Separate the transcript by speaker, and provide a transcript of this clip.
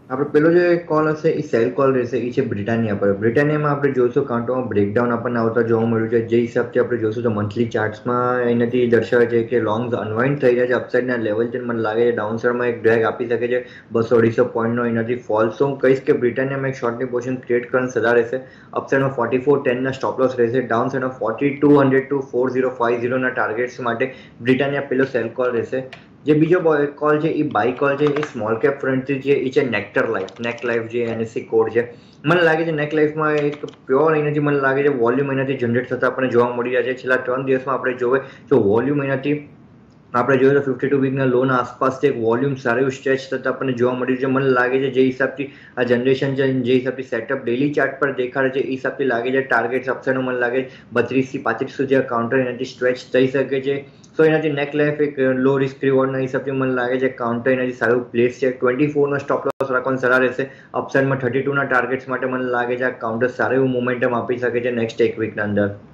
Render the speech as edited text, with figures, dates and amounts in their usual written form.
Speaker 1: આપણે પેલો જે કોલ હશે એ સેલ કોલ રહેશે, એ છે બ્રિટાનિયા પર. બ્રિટાનિયામાં આપણે જોઈશું કાઉન્ટરમાં બ્રેકડાઉન આપણને આવતા જોવા મળ્યું છે. જે હિસાબથી આપણે જોઈશું તો મંથલી ચાર્ટ્સમાં એનાથી દર્શાવે છે કે લોંગ્સ અનવાઇન્ડ થઈ રહ્યા છે. અપસાઇડના લેવલ છે, મને લાગે છે ડાઉનસાઇડમાં એક ડ્રેગ આપી શકે છે 200-250 પોઈન્ટનો એનાથી ફોલ. સો હું કહીશ કે બ્રિટાનિયામાં એક શોર્ટની પોઝિશન ક્રિએટ કરવાનું સલાહ રહેશે. અપસાઇડમાં 44.10ના સ્ટોપ લોસ રહેશે. ડાઉન સાઇડમાં 4200 ટુ 4050ના ટાર્ગેટ્સ માટે બ્રિટાનિયા પેલો સેલ કોલ રહેશે. જે બીજો કોલ છે એ બાય કોલ છે, એ સ્મોલ કેપ ફ્રન્ટથી છે, એ છે નેક્ટર લાઈફ. નેક લાઈફ જે એનએસસી કોડ છે, મને લાગે છે નેક લાઈફમાં એક પ્યોર એનાથી મને લાગે છે વોલ્યુમ એનાથી જનરેટ થતા આપણને જોવા મળી રહ્યા છે. છેલ્લા 3 દિવસમાં આપણે જોવે તો વોલ્યુમ એનાથી આપણે જોઈએ તો 52 વીકના લોના આસપાસથી એક વોલ્યુમ સારું સ્ટ્રેચ થતા આપણને જોવા મળ્યું છે. મને લાગે છે જે હિસાબથી આ જનરેશન છે, જે હિસાબથી સેટઅપ ડેલી ચાર્ટ પર દેખાડે છે, એ હિસાબથી લાગે છે ટાર્ગેટ અપસાઇડનું મને લાગે 32 થી 35 સુધી આ કાઉન્ટર એનાથી સ્ટ્રેચ થઈ શકે છે. સો એનાથી નેક લાઈફ એક લો રિસ્ક રિવોર્ડના હિસાબથી મને લાગે છે કાઉન્ટર એનાથી સારું પ્લેસ છે. 24નો સ્ટોપ લોસ રાખવાની સલાહ રહેશે. અપસાઇડમાં 32ના ટાર્ગેટ્સ માટે મને લાગે છે આ કાઉન્ટર સારું એવું મોમેન્ટમ આપી શકે છે નેક્સ્ટ એક વીકના અંદર.